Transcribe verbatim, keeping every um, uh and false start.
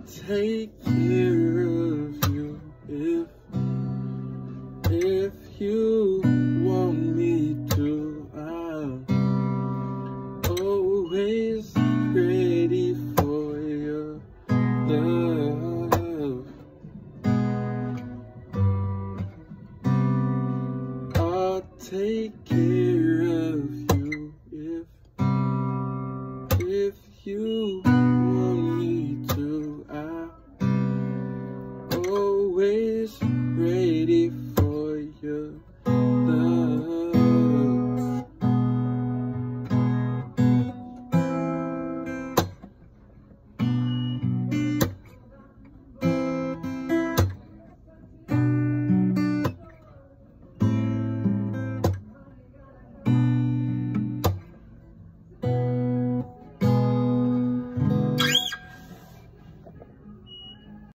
take care of you if, if you want me to. I'm always ready for your love. I'll take care of